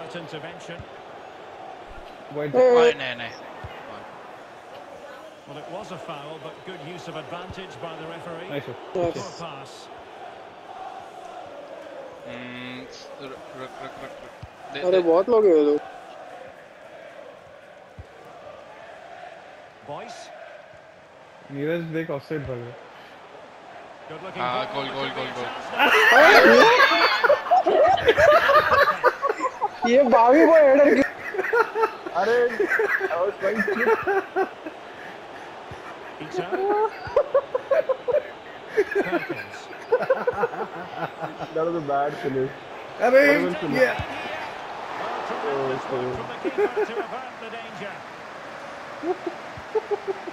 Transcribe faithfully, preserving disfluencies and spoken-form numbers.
that intervention. Wait. Oh, no, no. Well, it was a foul, but good use of advantage by the referee. Nice. Poor pass. Hmm. रुक रुक रुक रुक. अरे बहुत लोग हैं लोग. Boyce. Neeraj देख offside भाग रहा. Good looking. हाँ, goal, goal, goal, goal. ये बावी को हेडर. अरे I was trying to. That was a bad finish. अरे ये. From the keeper to avert the danger.